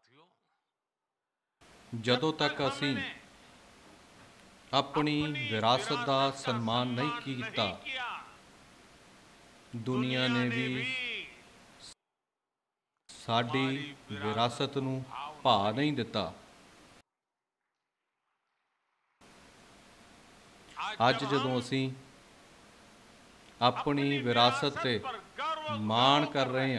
ਜਦੋਂ ਤੱਕ ਅਸੀਂ ਆਪਣੀ ਵਿਰਾਸਤ ਦਾ ਸਨਮਾਨ ਨਹੀਂ ਕੀਤਾ, ਦੁਨੀਆ ਨੇ ਵੀ ਸਾਡੀ ਵਿਰਾਸਤ ਨੂੰ ਭਾਅ ਨਹੀਂ ਦਿੱਤਾ। ਅੱਜ ਜਦੋਂ ਅਸੀਂ ਆਪਣੀ ਵਿਰਾਸਤ 'ਤੇ ਮਾਣ ਕਰ ਰਹੇ ਹਾਂ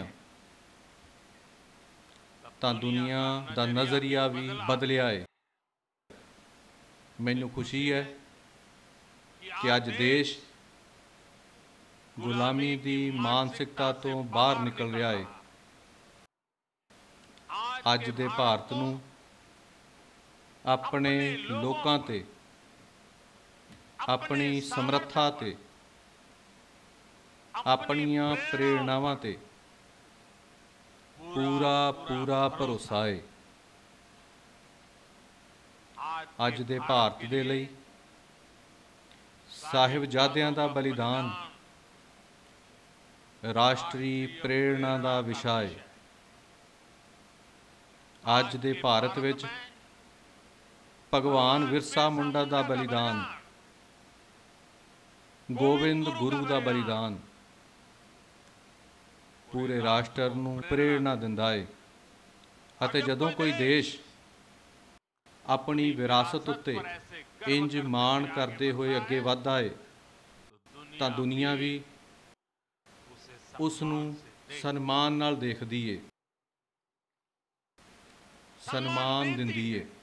ਤਾਂ ਦੁਨੀਆ ਦਾ ਨਜ਼ਰੀਆ ਵੀ ਬਦਲਿਆ ਹੈ। ਮੈਨੂੰ ਖੁਸ਼ੀ ਹੈ ਕਿ ਅੱਜ ਦੇਸ਼ ਗੁਲਾਮੀ ਦੀ ਮਾਨਸਿਕਤਾ ਤੋਂ ਬਾਹਰ ਨਿਕਲ ਰਿਹਾ ਹੈ। ਅੱਜ ਦੇ ਭਾਰਤ ਨੂੰ ਆਪਣੇ ਲੋਕਾਂ 'ਤੇ, ਆਪਣੀ ਸਮਰੱਥਾ 'ਤੇ, ਆਪਣੀਆਂ ਪ੍ਰੇਰਨਾਵਾਂ 'ਤੇ ਪੂਰਾ ਭਰੋਸਾ ਹੈ। ਅੱਜ ਦੇ ਭਾਰਤ ਦੇ ਲਈ ਸਾਹਿਬਜ਼ਾਦਿਆਂ ਦਾ ਬਲੀਦਾਨ ਰਾਸ਼ਟਰੀ ਪ੍ਰੇਰਣਾ ਦਾ ਵਿਸ਼ਾ ਹੈ। ਅੱਜ ਦੇ ਭਾਰਤ ਵਿੱਚ ਭਗਵਾਨ ਬਿਰਸਾ ਮੁੰਡਾ ਦਾ ਬਲੀਦਾਨ, ਗੋਬਿੰਦ ਗੁਰੂ ਦਾ ਬਲੀਦਾਨ ਪੂਰੇ ਰਾਸ਼ਟਰ ਨੂੰ ਪ੍ਰੇਰਣਾ ਦਿੰਦਾ ਹੈ। ਅਤੇ ਜਦੋਂ ਕੋਈ ਦੇਸ਼ ਆਪਣੀ ਵਿਰਾਸਤ ਉੱਤੇ ਇੰਜ ਮਾਣ ਕਰਦੇ ਹੋਏ ਅੱਗੇ ਵੱਧਦਾ ਹੈ ਤਾਂ ਦੁਨੀਆ ਵੀ ਉਸ ਨੂੰ ਸਨਮਾਨ ਨਾਲ ਦੇਖਦੀ ਹੈ, ਸਨਮਾਨ ਦਿੰਦੀ ਹੈ।